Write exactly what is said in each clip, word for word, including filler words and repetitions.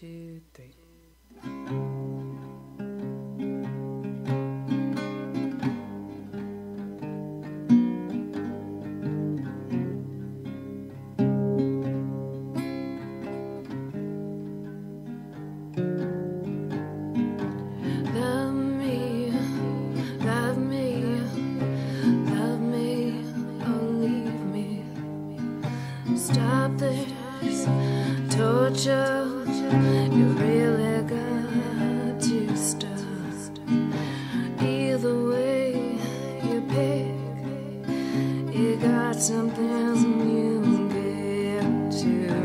two, three. Love me, love me, love me, or leave me. Stop this torture, you really got to stop. Either way you pick, you got something you get to.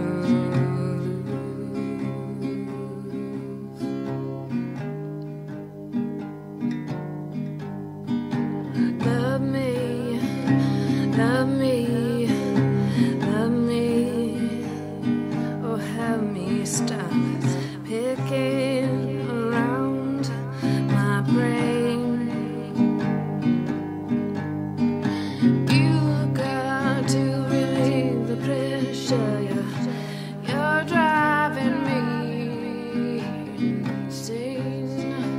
Love me, love me, love me, or have me stop picking around my brain. You got to relieve the pressure, you're, you're driving me insane.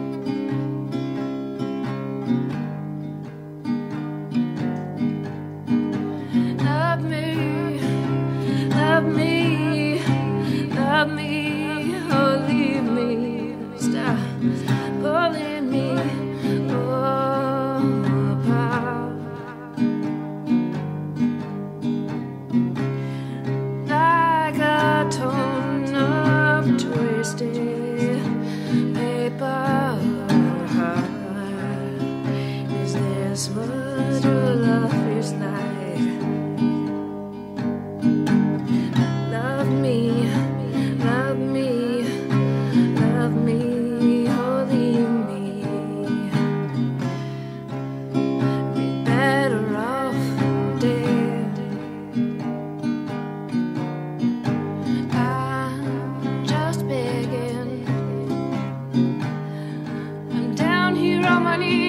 Love me, love me, love me, or leave me. Stop pulling me apart. Like a torn up, twisted paper heart. Is this what your love is like? Love me, love me, love me, or leave me. Be better off dead. I'm just begging, I'm down here on my knees.